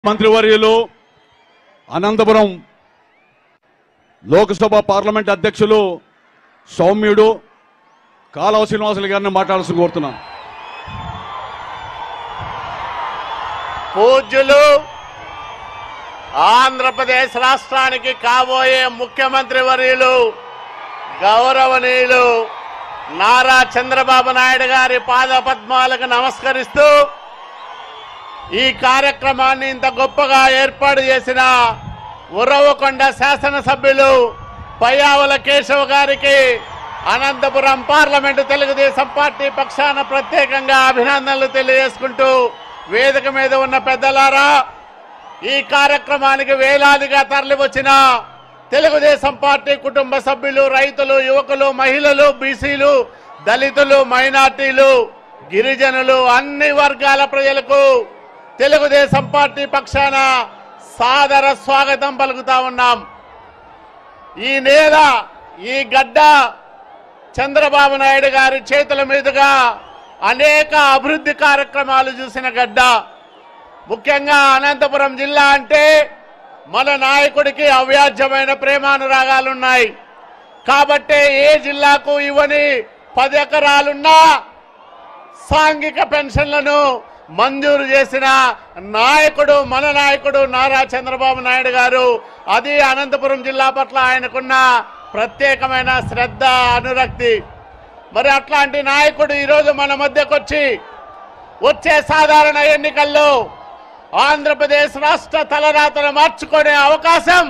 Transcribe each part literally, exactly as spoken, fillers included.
మంత్రివర్యులు అనంతపురం లోక్సభ పార్లమెంట్ అధ్యక్షులు సౌమ్యుడు కాలవ శ్రీనివాసులు గారిని మాట్లాడాల్సి కోరుతున్నాను. పూజ్యులు ఆంధ్రప్రదేశ్ రాష్ట్రానికి కాబోయే ముఖ్యమంత్రి వర్యులు గౌరవనీయులు నారా చంద్రబాబు నాయుడు గారి పాదపద్మాలకు నమస్కరిస్తూ ఈ కార్యక్రమాన్ని ఇంత గొప్పగా ఏర్పాటు చేసిన ఉరవకొండ శాసనసభ్యులు పయ్యావుల కేశవ్ గారికి అనంతపురం పార్లమెంటు తెలుగుదేశం పార్టీ పక్షాన ప్రత్యేకంగా అభినందనలు తెలియజేసుకుంటూ వేదిక మీద ఉన్న పెద్దలారా, ఈ కార్యక్రమానికి వేలాదిగా తరలివచ్చిన తెలుగుదేశం పార్టీ కుటుంబ సభ్యులు, రైతులు, యువకులు, మహిళలు, బీసీలు, దళితులు, మైనార్టీలు, గిరిజనులు, అన్ని వర్గాల ప్రజలకు తెలుగుదేశం పార్టీ పక్షాన సాదర స్వాగతం పలుకుతా ఉన్నాం. ఈ నేల, ఈ గడ్డ చంద్రబాబు నాయుడు గారి చేతుల మీదుగా అనేక అభివృద్ధి కార్యక్రమాలు చూసిన గడ్డ. ముఖ్యంగా అనంతపురం జిల్లా అంటే మన నాయకుడికి అవ్యాజ్యమైన ప్రేమానురాగాలున్నాయి. కాబట్టే ఏ జిల్లాకు ఇవ్వని పది ఎకరాలున్నా సాంఘిక పెన్షన్లను మంజూరు చేసిన నాయకుడు మన నాయకుడు నారా చంద్రబాబు నాయుడు గారు. అది అనంతపురం జిల్లా పట్ల ఆయనకున్న ప్రత్యేకమైన శ్రద్ధ, అనురక్తి. మరి అట్లాంటి నాయకుడు ఈరోజు మన మధ్యకు వచ్చి వచ్చే సాధారణ ఎన్నికల్లో ఆంధ్రప్రదేశ్ రాష్ట్ర తలరాతను మార్చుకునే అవకాశం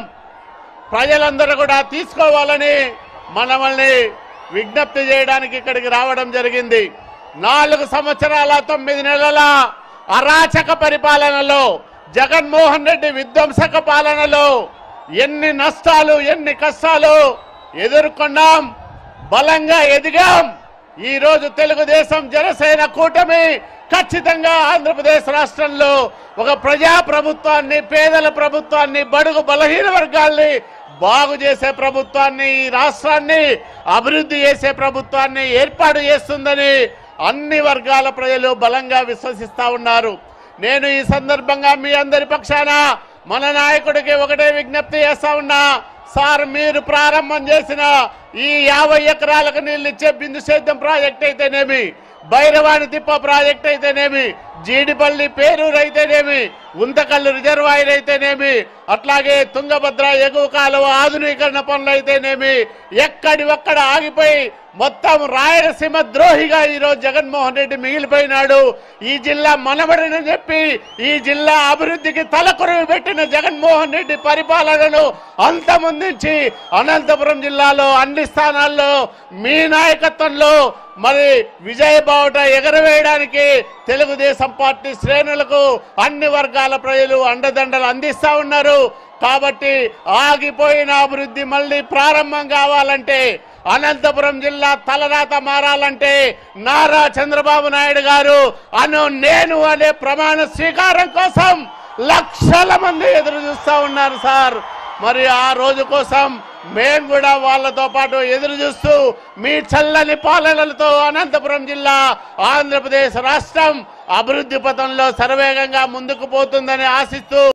ప్రజలందరూ కూడా తీసుకోవాలని మనల్ని విజ్ఞప్తి చేయడానికి ఇక్కడికి రావడం జరిగింది. నాలుగు సంవత్సరాల తొమ్మిది నెలల అరాచక పరిపాలనలో, జగన్మోహన్ రెడ్డి విధ్వంసక పాలనలో ఎన్ని నష్టాలు, ఎన్ని కష్టాలు ఎదుర్కొన్నాం, బలంగా ఎదిగాం. ఈ రోజు తెలుగుదేశం జనసేన కూటమి ఖచ్చితంగా ఆంధ్రప్రదేశ్ రాష్ట్రంలో ఒక ప్రజా ప్రభుత్వాన్ని, పేదల ప్రభుత్వాన్ని, బడుగు బలహీన వర్గాల్ని బాగు చేసే ప్రభుత్వాన్ని, ఈ రాష్ట్రాన్ని అభివృద్ధి చేసే ప్రభుత్వాన్ని ఏర్పాటు చేస్తుందని అన్ని వర్గాల ప్రజలు బలంగా విశ్వసిస్తా ఉన్నారు. నేను ఈ సందర్భంగా మీ అందరి పక్షాన మన నాయకుడికి ఒకటే విజ్ఞప్తి చేస్తా ఉన్నా. సార్, మీరు ప్రారంభం చేసిన ఈ యాభై ఎకరాలకు నీళ్ళు ఇచ్చే బిందు సేద్యం ప్రాజెక్ట్ అయితేనేమి, భైరవాణి తిప్ప ప్రాజెక్ట్ అయితేనేమి, జీడిపల్లి పేరూరు అయితేనేమి, ఉంతకల్లు రిజర్వాయర్ అయితేనేమి, అట్లాగే తుంగభద్ర ఎగువ కాలువ ఆధునీకరణ పనులు అయితేనేమి, ఎక్కడి ఒక్కడ ఆగిపోయి మొత్తం రాయలసీమ ద్రోహిగా ఈరోజు జగన్మోహన్ రెడ్డి మిగిలిపోయినాడు. ఈ జిల్లా మనబడిని చెప్పి ఈ జిల్లా అభివృద్ధికి తలకొరువు పెట్టిన జగన్మోహన్ రెడ్డి పరిపాలనను అంతమొందించి అనంతపురం జిల్లాలో అన్ని స్థానాల్లో మీ నాయకత్వంలో మరి విజయ బావుట ఎగరవేయడానికి తెలుగుదేశం పార్టీ శ్రేణులకు అన్ని వర్గాల ప్రజలు అండదండలు అందిస్తా ఉన్నారు. కాబట్టి ఆగిపోయిన అభివృద్ధి మళ్ళీ ప్రారంభం కావాలంటే, అనంతపురం జిల్లా తలరాత మారాలంటే నారా చంద్రబాబు నాయుడు గారు అను నేను అనే ప్రమాణ స్వీకారం కోసం లక్షల మంది ఎదురు చూస్తా ఉన్నారు సార్. మరి ఆ రోజు కోసం మేము కూడా వాళ్ళతో పాటు ఎదురు చూస్తూ మీ చల్లని పాలనలతో అనంతపురం జిల్లా, ఆంధ్రప్రదేశ్ రాష్ట్రం అభివృద్ధి పథంలో శరవేగంగా ముందుకు పోతుందని ఆశిస్తూ